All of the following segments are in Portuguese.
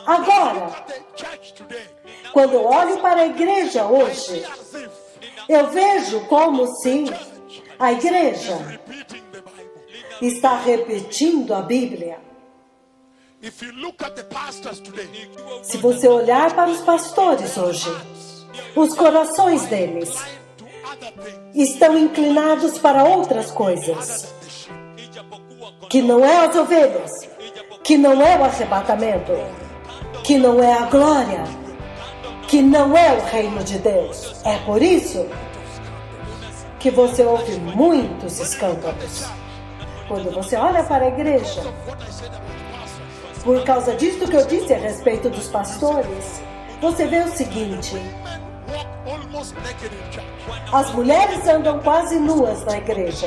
Agora, quando eu olho para a igreja hoje, eu vejo como se a igreja está repetindo a Bíblia. Se você olhar para os pastores hoje, os corações deles estão inclinados para outras coisas, que não é as ovelhas, que não é o arrebatamento, que não é a glória, que não é o reino de Deus. É por isso que você ouve muitos escândalos. Quando você olha para a igreja, por causa disso que eu disse a respeito dos pastores, você vê o seguinte: as mulheres andam quase nuas na igreja.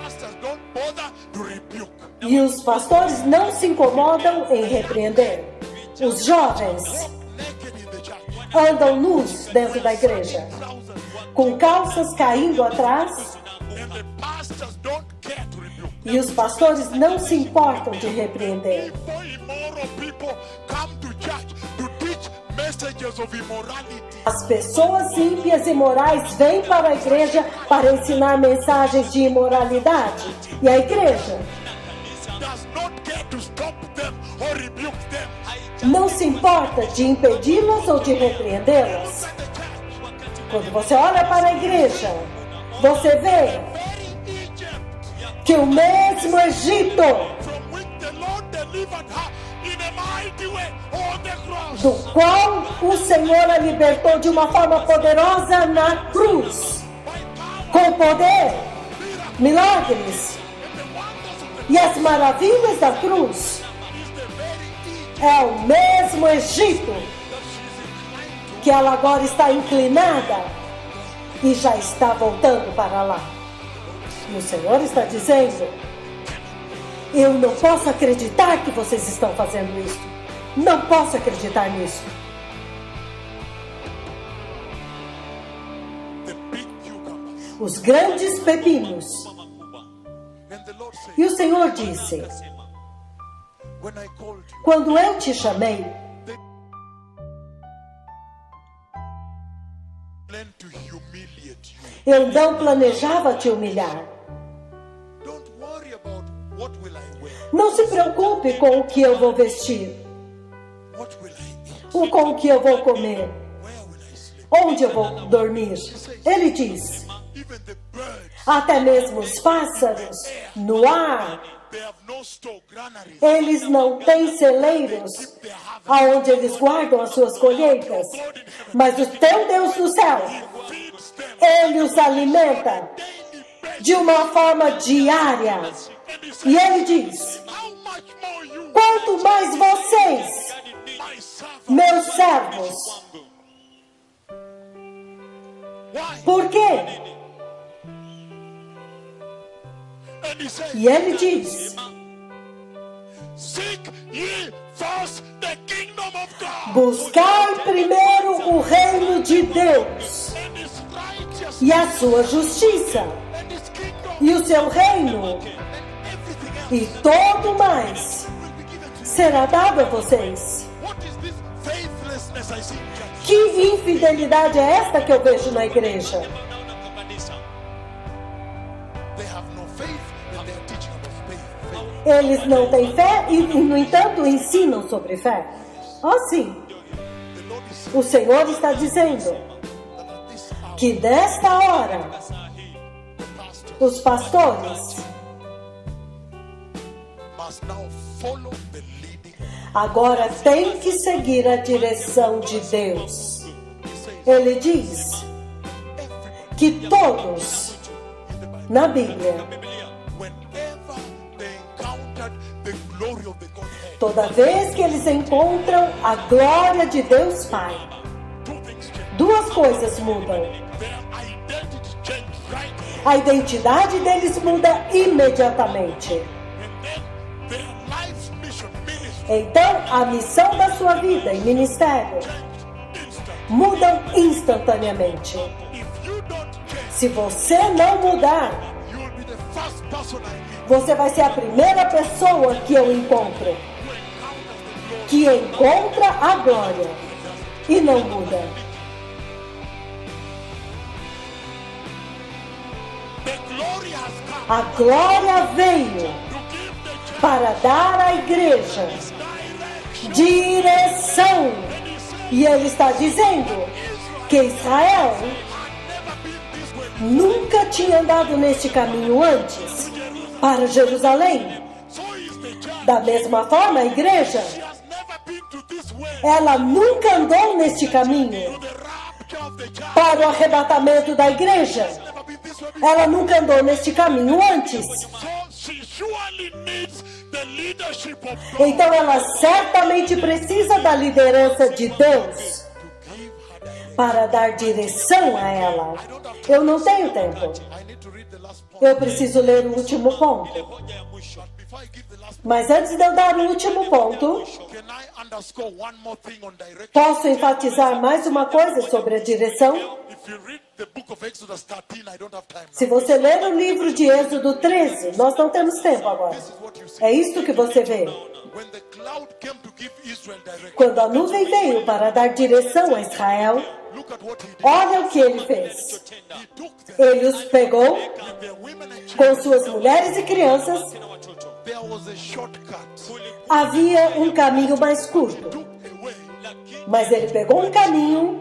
E os pastores não se incomodam em repreender. Os jovens andam nus dentro da igreja, com calças caindo atrás. E os pastores não se importam de repreender. As pessoas ímpias e imorais vêm para a igreja para ensinar mensagens de imoralidade. E a igreja não se importa de impedi-las ou de repreendê-las. Quando você olha para a igreja, você vê que o mesmo Egito, do qual o Senhor a libertou de uma forma poderosa na cruz, com poder, milagres e as maravilhas da cruz, é o mesmo Egito que ela agora está inclinada e já está voltando para lá. E o Senhor está dizendo: eu não posso acreditar que vocês estão fazendo isso. Não posso acreditar nisso. Os grandes pepinos. E o Senhor disse: quando eu te chamei, eu não planejava te humilhar. Não se preocupe com o que eu vou vestir, ou com o que eu vou comer, onde eu vou dormir. Ele diz: até mesmo os pássaros no ar, eles não têm celeiros aonde eles guardam as suas colheitas, mas o teu Deus do céu, Ele os alimenta de uma forma diária. E Ele diz: quanto mais vocês, meus servos. Por quê? E Ele diz: buscai primeiro o reino de Deus e a sua justiça e o seu reino, e todo mais será dado a vocês. Que infidelidade é esta que eu vejo na igreja? Eles não têm fé e, no entanto, ensinam sobre fé. Sim. O Senhor está dizendo que desta hora os pastores agora têm que seguir a direção de Deus. Ele diz que todos na Bíblia, toda vez que eles encontram a glória de Deus Pai, duas coisas mudam. A identidade deles muda imediatamente. Então, a missão da sua vida e ministério mudam instantaneamente. Se você não mudar, você vai ser a primeira pessoa que eu encontro que encontra a glória e não muda. A glória veio para dar à igreja direção. E ele está dizendo que Israel nunca tinha andado neste caminho antes para Jerusalém. Da mesma forma, a igreja, ela nunca andou neste caminho para o arrebatamento da igreja. Ela nunca andou neste caminho antes. Então ela certamente precisa da liderança de Deus para dar direção a ela. Eu não tenho tempo. Eu preciso ler o último ponto. Mas antes de eu dar o último ponto, posso enfatizar mais uma coisa sobre a direção? Se você ler o livro de Êxodo 13, nós não temos tempo agora. É isso que você vê. Quando a nuvem veio para dar direção a Israel, olha o que ele fez. Ele os pegou com suas mulheres e crianças. Havia um caminho mais curto, mas ele pegou um caminho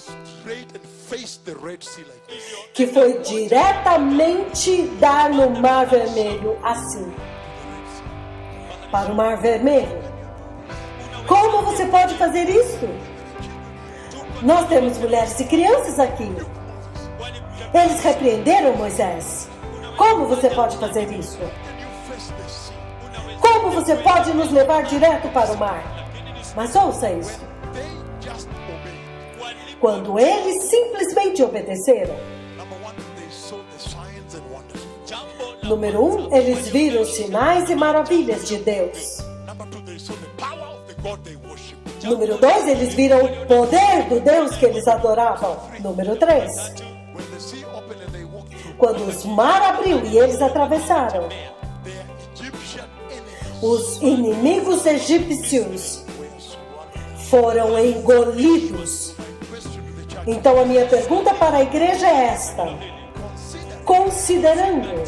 que foi diretamente dar no Mar Vermelho, assim, para o Mar Vermelho. Como você pode fazer isso? Nós temos mulheres e crianças aqui. Eles repreenderam Moisés. Como você pode fazer isso? Como você pode nos levar direto para o mar? Mas ouça isso. Quando eles simplesmente obedeceram. Número 1, eles viram sinais e maravilhas de Deus. Número 2, eles viram o poder do Deus que eles adoravam. Número 3, quando o mar abriu e eles atravessaram, os inimigos egípcios foram engolidos. Então a minha pergunta para a igreja é esta: considerando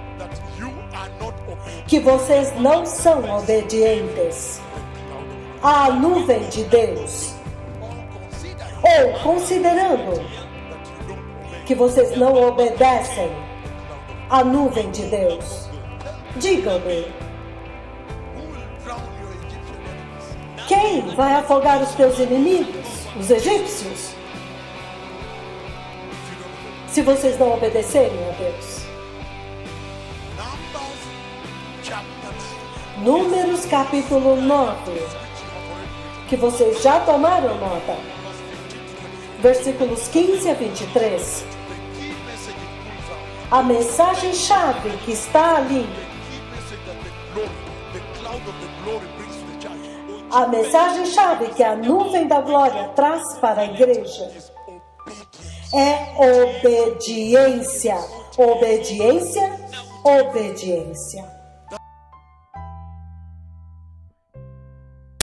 que vocês não são obedientes à nuvem de Deus, ou considerando que vocês não obedecem à nuvem de Deus, digam-me, quem vai afogar os teus inimigos, os egípcios, se vocês não obedecerem a Deus? Números capítulo 9, que vocês já tomaram nota, versículos 15 a 23. A mensagem-chave que está ali, a mensagem-chave que a nuvem da glória traz para a igreja é obediência, obediência, obediência.